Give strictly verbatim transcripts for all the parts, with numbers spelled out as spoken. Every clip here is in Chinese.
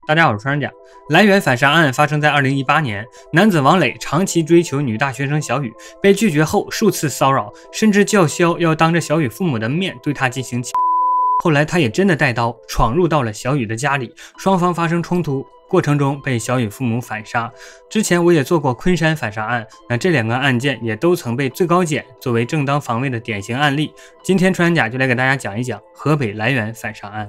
大家好，我是川讲。来源反杀案发生在二零一八年，男子王磊长期追求女大学生小雨，被拒绝后数次骚扰，甚至叫嚣要当着小雨父母的面对她进行侵。后来他也真的带刀闯入到了小雨的家里，双方发生冲突，过程中被小雨父母反杀。之前我也做过昆山反杀案，那这两个案件也都曾被最高检作为正当防卫的典型案例。今天川甲就来给大家讲一讲河北来源反杀案。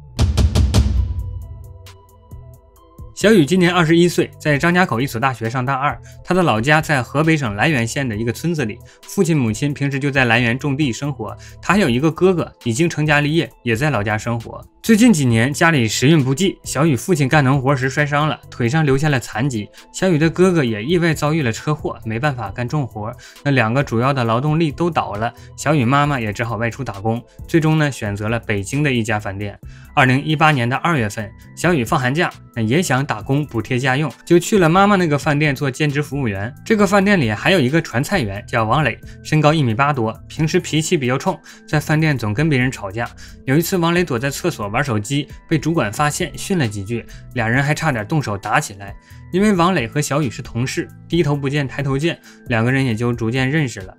小雨今年二十一岁，在张家口一所大学上大二。他的老家在河北省来源县的一个村子里，父亲母亲平时就在来源种地生活。他还有一个哥哥，已经成家立业，也在老家生活。最近几年家里时运不济，小雨父亲干农活时摔伤了，腿上留下了残疾。小雨的哥哥也意外遭遇了车祸，没办法干重活，那两个主要的劳动力都倒了，小雨妈妈也只好外出打工。最终呢，选择了北京的一家饭店。二零一八年的二月份，小雨放寒假，那也想打工补贴家用，就去了妈妈那个饭店做兼职服务员。这个饭店里还有一个传菜员叫王磊，身高一米八多，平时脾气比较冲，在饭店总跟别人吵架。有一次王磊躲在厕所玩手机，被主管发现，训了几句，俩人还差点动手打起来。因为王磊和小雨是同事，低头不见抬头见，两个人也就逐渐认识了。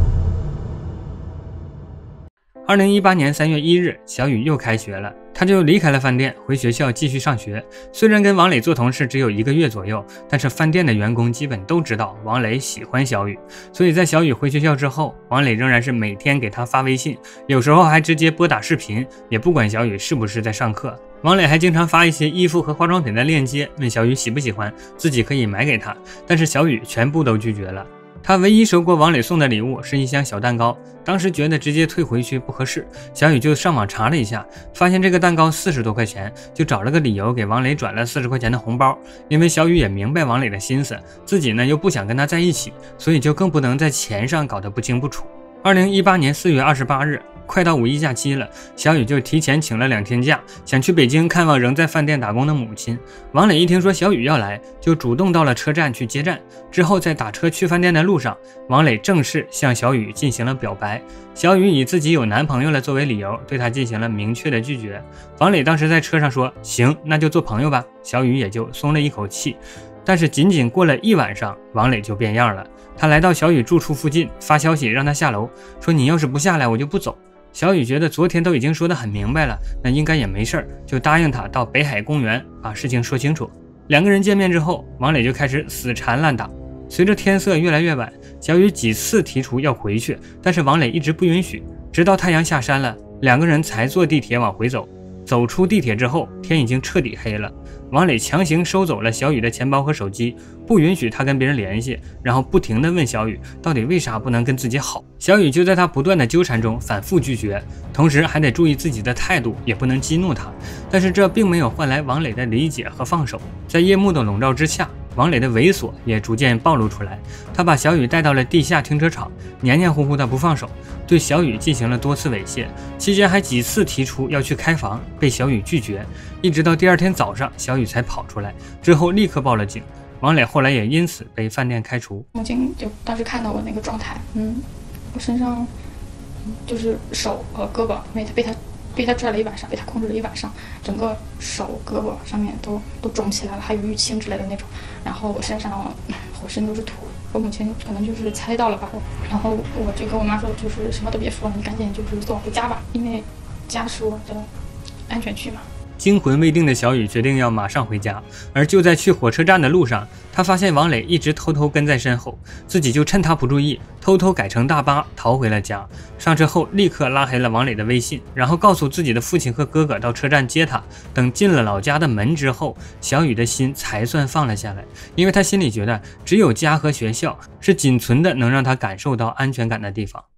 二零一八年三月一日，小雨又开学了，他就离开了饭店，回学校继续上学。虽然跟王磊做同事只有一个月左右，但是饭店的员工基本都知道王磊喜欢小雨，所以在小雨回学校之后，王磊仍然是每天给他发微信，有时候还直接拨打视频，也不管小雨是不是在上课。王磊还经常发一些衣服和化妆品的链接，问小雨喜不喜欢，自己可以买给他，但是小雨全部都拒绝了。他唯一收过王磊送的礼物是一箱小蛋糕，当时觉得直接退回去不合适，小雨就上网查了一下，发现这个蛋糕四十多块钱，就找了个理由给王磊转了四十块钱的红包。因为小雨也明白王磊的心思，自己呢又不想跟他在一起，所以就更不能在钱上搞得不清不楚。二零一八年四月二十八日，快到五一假期了，小雨就提前请了两天假，想去北京看望仍在饭店打工的母亲。王磊一听说小雨要来，就主动到了车站去接站。之后在打车去饭店的路上，王磊正式向小雨进行了表白。小雨以自己有男朋友了作为理由，对他进行了明确的拒绝。王磊当时在车上说：“行，那就做朋友吧。”小雨也就松了一口气。但是仅仅过了一晚上，王磊就变样了。他来到小雨住处附近，发消息让他下楼，说你要是不下来我就不走。小雨觉得昨天都已经说得很明白了，那应该也没事儿，就答应他到北海公园把事情说清楚。两个人见面之后，王磊就开始死缠烂打。随着天色越来越晚，小雨几次提出要回去，但是王磊一直不允许，直到太阳下山了，两个人才坐地铁往回走。走出地铁之后，天已经彻底黑了。王磊强行收走了小雨的钱包和手机，不允许他跟别人联系，然后不停地问小雨到底为啥不能跟自己好。小雨就在他不断的纠缠中反复拒绝，同时还得注意自己的态度，也不能激怒他。但是这并没有换来王磊的理解和放手。在夜幕的笼罩之下，王磊的猥琐也逐渐暴露出来。他把小雨带到了地下停车场，黏黏糊糊的不放手，对小雨进行了多次猥亵，期间还几次提出要去开房，被小雨拒绝。一直到第二天早上，小雨才跑出来，之后立刻报了警。王磊后来也因此被饭店开除。 母亲就当时看到我那个状态，嗯，我身上就是手和胳膊被他被他被他拽了一晚上，被他控制了一晚上，整个手胳膊上面都都肿起来了，还有淤青之类的那种。然后我身上浑身都是土，我母亲可能就是猜到了吧，然后我就跟我妈说，就是什么都别说了，你赶紧就是送我回家吧，因为家是我的安全区嘛。 惊魂未定的小雨决定要马上回家，而就在去火车站的路上，他发现王磊一直偷偷跟在身后，自己就趁他不注意，偷偷改乘大巴逃回了家。上车后立刻拉黑了王磊的微信，然后告诉自己的父亲和哥哥到车站接他。等进了老家的门之后，小雨的心才算放了下来，因为他心里觉得只有家和学校是仅存的能让他感受到安全感的地方。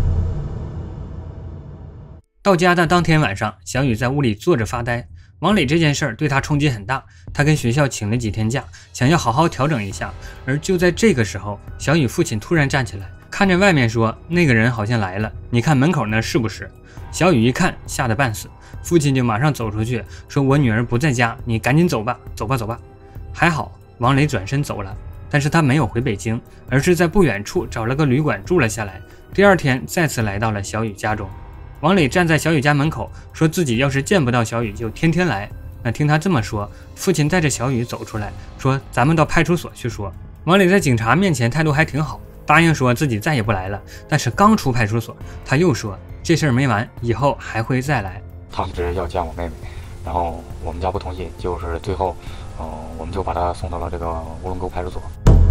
到家的当天晚上，小雨在屋里坐着发呆。王磊这件事儿对他冲击很大，他跟学校请了几天假，想要好好调整一下。而就在这个时候，小雨父亲突然站起来，看着外面说：“那个人好像来了，你看门口那是不是？”小雨一看，吓得半死，父亲就马上走出去，说：“我女儿不在家，你赶紧走吧，走吧，走吧。”还好，王磊转身走了，但是他没有回北京，而是在不远处找了个旅馆住了下来。第二天再次来到了小雨家中。王磊站在小雨家门口，说自己要是见不到小雨就天天来。 那听他这么说，父亲带着小雨走出来，说咱们到派出所去说。王磊在警察面前态度还挺好，答应说自己再也不来了。但是刚出派出所，他又说这事儿没完，以后还会再来。 他们只是要见我妹妹，然后我们家不同意，就是最后，呃，我们就把她送到了这个乌龙沟派出所。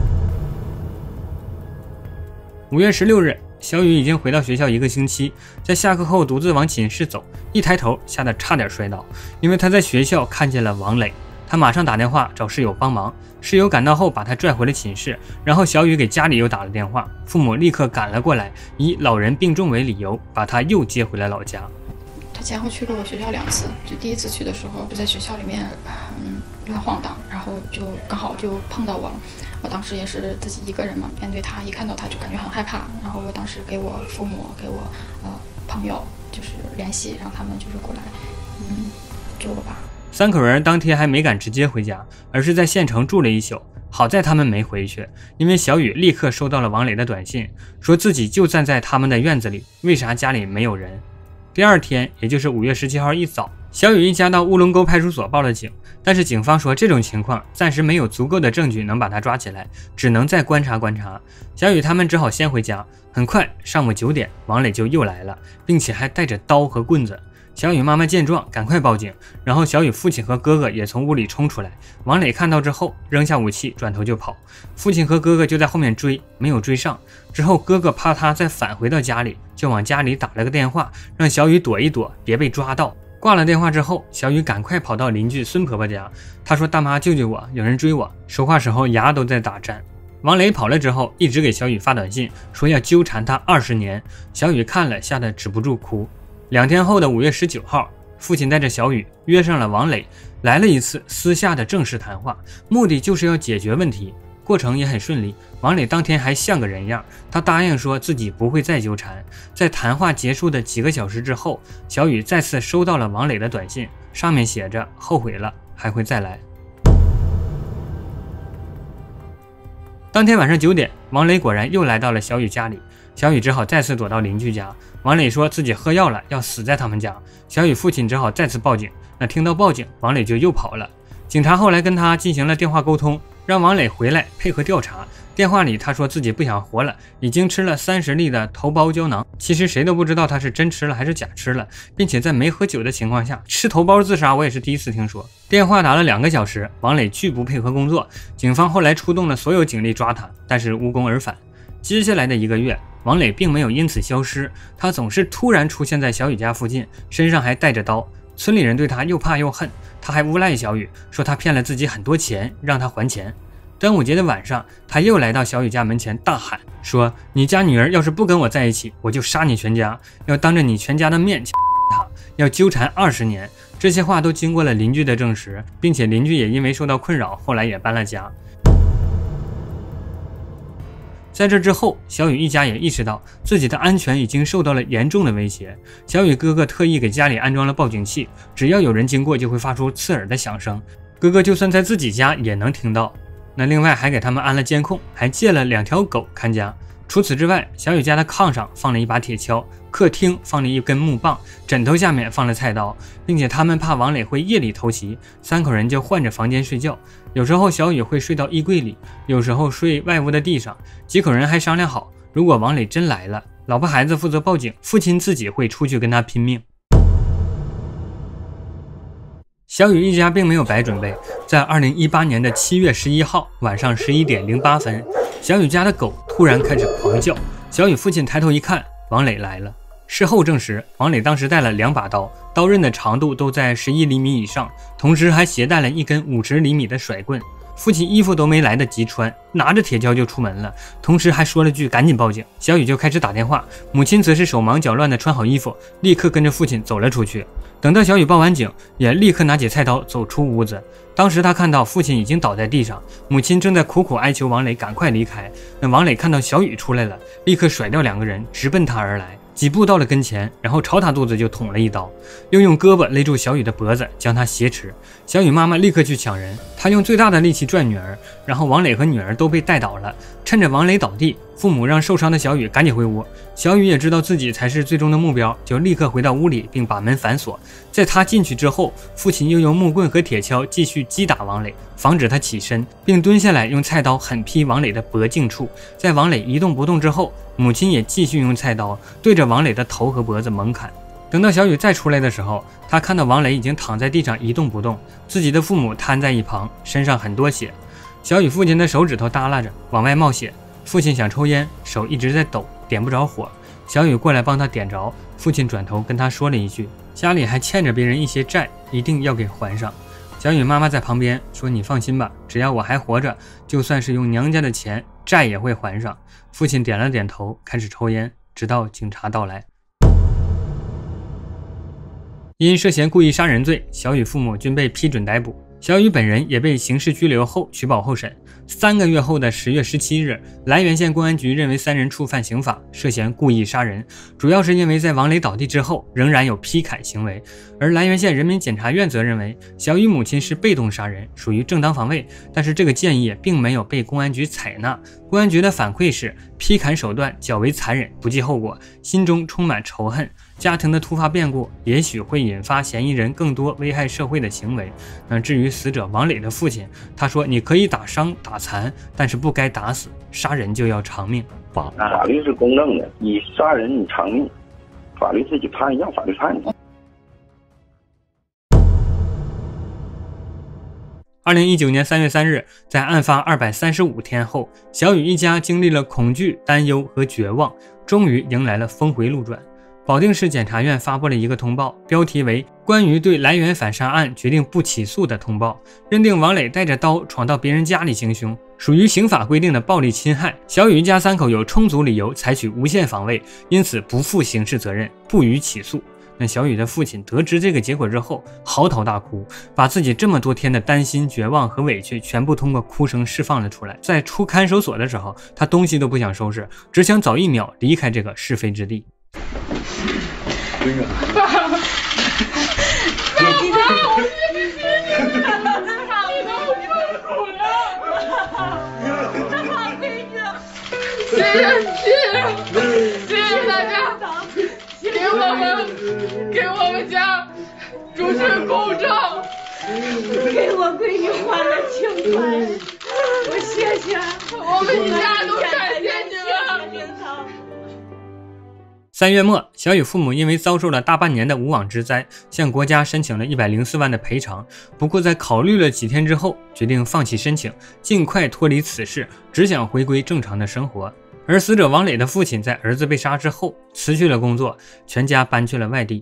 五月十六日，小雨已经回到学校一个星期，在下课后独自往寝室走，一抬头吓得差点摔倒，因为他在学校看见了王磊。他马上打电话找室友帮忙，室友赶到后把他拽回了寝室，然后小雨给家里又打了电话，父母立刻赶了过来，以老人病重为理由，把他又接回了老家。 他前后去过我学校两次，就第一次去的时候就在学校里面嗯乱晃荡，然后就刚好就碰到我了。我当时也是自己一个人嘛，面对他，一看到他就感觉很害怕，然后我当时给我父母给我呃朋友就是联系，让他们就是过来嗯救我吧。 三口人当天还没敢直接回家，而是在县城住了一宿。好在他们没回去，因为小雨立刻收到了王磊的短信，说自己就站在他们的院子里，为啥家里没有人。第二天，也就是五月十七号一早，小雨一家到乌龙沟派出所报了警，但是警方说这种情况暂时没有足够的证据能把他抓起来，只能再观察观察。小雨他们只好先回家。很快，上午九点，王磊就又来了，并且还带着刀和棍子。小雨妈妈见状赶快报警，然后小雨父亲和哥哥也从屋里冲出来。王磊看到之后扔下武器转头就跑，父亲和哥哥就在后面追，没有追上。之后哥哥怕他再返回到家里，就往家里打了个电话，让小雨躲一躲，别被抓到。挂了电话之后，小雨赶快跑到邻居孙婆婆家，她说大妈救救我，有人追我。说话时候牙都在打颤。王磊跑了之后一直给小雨发短信，说要纠缠他二十年。小雨看了吓得止不住哭。两天后的五月十九号，父亲带着小雨约上了王磊，来了一次私下的正式谈话，目的就是要解决问题。过程也很顺利，王磊当天还像个人样，他答应说自己不会再纠缠。在谈话结束的几个小时之后，小雨再次收到了王磊的短信，上面写着后悔了，还会再来。当天晚上九点，王磊果然又来到了小雨家里，小雨只好再次躲到邻居家。王磊说自己喝药了，要死在他们家。小雨父亲只好再次报警。那听到报警，王磊就又跑了。警察后来跟他进行了电话沟通，让王磊回来配合调查。电话里他说自己不想活了，已经吃了三十粒的头孢胶囊。其实谁都不知道他是真吃了还是假吃了，并且在没喝酒的情况下吃头孢自杀，我也是第一次听说。电话打了两个小时，王磊拒不配合工作。警方后来出动了所有警力抓他，但是无功而返。接下来的一个月，王磊并没有因此消失，他总是突然出现在小雨家附近，身上还带着刀。村里人对他又怕又恨，他还诬赖小雨，说他骗了自己很多钱，让他还钱。端午节的晚上，他又来到小雨家门前大喊说，你家女儿要是不跟我在一起，我就杀你全家，要当着你全家的面掐他，要纠缠二十年。这些话都经过了邻居的证实，并且邻居也因为受到困扰，后来也搬了家。在这之后，小雨一家也意识到自己的安全已经受到了严重的威胁。小雨哥哥特意给家里安装了报警器，只要有人经过就会发出刺耳的响声，哥哥就算在自己家也能听到。那另外还给他们安了监控，还借了两条狗看家。除此之外，小雨家的炕上放了一把铁锹，客厅放了一根木棒，枕头下面放了菜刀，并且他们怕王磊会夜里偷袭，三口人就换着房间睡觉。有时候小雨会睡到衣柜里，有时候睡外屋的地上。几口人还商量好，如果王磊真来了，老婆孩子负责报警，父亲自己会出去跟他拼命。小雨一家并没有白准备，在二零一八年的七月十一号晚上十一点零八分，小雨家的狗突然开始狂叫。小雨父亲抬头一看，王磊来了。事后证实，王磊当时带了两把刀，刀刃的长度都在十一厘米以上，同时还携带了一根五十厘米的甩棍。父亲衣服都没来得及穿，拿着铁锹就出门了，同时还说了句赶紧报警。小雨就开始打电话，母亲则是手忙脚乱地穿好衣服，立刻跟着父亲走了出去。等到小雨报完警，也立刻拿起菜刀走出屋子。当时他看到父亲已经倒在地上，母亲正在苦苦哀求王磊赶快离开。那王磊看到小雨出来了，立刻甩掉两个人，直奔他而来。几步到了跟前，然后朝他肚子就捅了一刀，又用胳膊勒住小雨的脖子，将他挟持。小雨妈妈立刻去抢人，她用最大的力气拽女儿，然后王磊和女儿都被带倒了。趁着王磊倒地， 父母让受伤的小雨赶紧回屋。小雨也知道自己才是最终的目标，就立刻回到屋里并把门反锁。在他进去之后，父亲又用木棍和铁锹继续击打王磊，防止他起身，并蹲下来用菜刀狠劈王磊的脖颈处。在王磊一动不动之后，母亲也继续用菜刀对着王磊的头和脖子猛砍。等到小雨再出来的时候，他看到王磊已经躺在地上一动不动，自己的父母瘫在一旁，身上很多血。小雨父亲的手指头耷拉着，往外冒血。父亲想抽烟，手一直在抖，点不着火。小雨过来帮他点着，父亲转头跟他说了一句：家里还欠着别人一些债，一定要给还上。小雨妈妈在旁边说：你放心吧，只要我还活着，就算是用娘家的钱，债也会还上。父亲点了点头，开始抽烟，直到警察到来。因涉嫌故意杀人罪，小雨父母均被批准逮捕。小雨本人也被刑事拘留后取保候审。三个月后的十月十七日，涞源县公安局认为三人触犯刑法，涉嫌故意杀人，主要是因为在王磊倒地之后仍然有劈砍行为。而涞源县人民检察院则认为小雨母亲是被动杀人，属于正当防卫，但是这个建议并没有被公安局采纳。公安局的反馈是劈砍手段较为残忍，不计后果，心中充满仇恨。家庭的突发变故也许会引发嫌疑人更多危害社会的行为。那至于死者王磊的父亲，他说：你可以打伤打残，但是不该打死，杀人就要偿命。 法法律是公正的，你杀人你偿命，法律自己判，让法律判你。 二零一九年三月三日，在案发二百三十五天后，小雨一家经历了恐惧、担忧和绝望，终于迎来了峰回路转。保定市检察院发布了一个通报，标题为《关于对涞源反杀案决定不起诉的通报》，认定王磊带着刀闯到别人家里行凶，属于刑法规定的暴力侵害。小雨一家三口有充足理由采取无限防卫，因此不负刑事责任，不予起诉。那小雨的父亲得知这个结果之后，嚎啕大哭，把自己这么多天的担心、绝望和委屈全部通过哭声释放了出来。在出看守所的时候，他东西都不想收拾，只想早一秒离开这个是非之地。 这个爸爸，我谢谢谢谢谢谢大家，给我们给我们家主持公正， 给我闺女还了清白，我谢谢， 我们一家都感谢你们。 三月末，小雨父母因为遭受了大半年的无妄之灾，向国家申请了一百零四万的赔偿。不过在考虑了几天之后，决定放弃申请，尽快脱离此事，只想回归正常的生活。而死者王磊的父亲在儿子被杀之后辞去了工作，全家搬去了外地。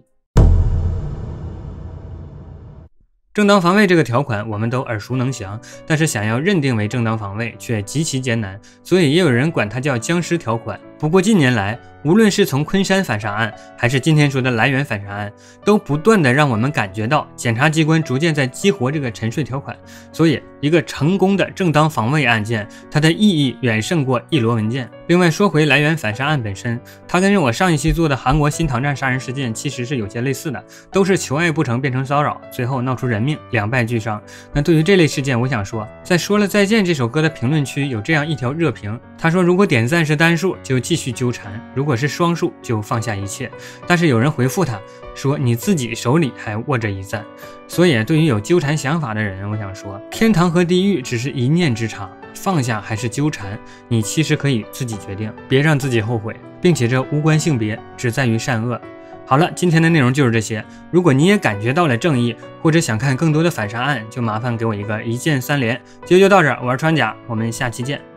正当防卫这个条款我们都耳熟能详，但是想要认定为正当防卫却极其艰难，所以也有人管它叫僵尸条款。不过近年来，无论是从昆山反杀案，还是今天说的涞源反杀案，都不断的让我们感觉到检察机关逐渐在激活这个沉睡条款。所以一个成功的正当防卫案件，它的意义远胜过一摞文件。另外说回涞源反杀案本身，它跟我上一期做的韩国新塘站杀人事件其实是有些类似的，都是求爱不成变成骚扰，最后闹出人命，两败俱伤。那对于这类事件，我想说，在说了再见这首歌的评论区有这样一条热评，他说如果点赞是单数就继续纠缠，如果是双数就放下一切。但是有人回复他说你自己手里还握着一赞。所以对于有纠缠想法的人，我想说，天堂和地狱只是一念之差，放下还是纠缠，你其实可以自己决定，别让自己后悔，并且这无关性别，只在于善恶。好了，今天的内容就是这些。如果你也感觉到了正义，或者想看更多的反杀案，就麻烦给我一个一键三连。今天就到这儿，我是川甲，我们下期见。